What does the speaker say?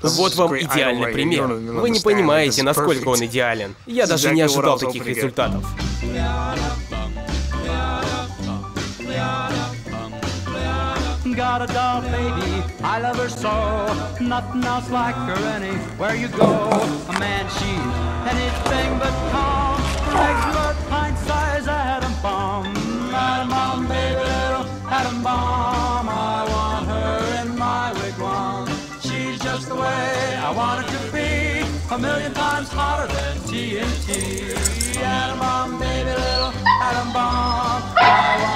Вот вам идеальный пример. Вы не понимаете, насколько он идеален. Я даже не ожидал таких результатов. Got a doll baby, I love her so. Nothing else like her anywhere you go. A man, she's anything but calm. Regular pint-sized atom bomb. Atom bomb, baby, little atom bomb. I want her in my wigwam. She's just the way I want her to be. A million times hotter than TNT. Atom bomb, baby, little atom bomb. I want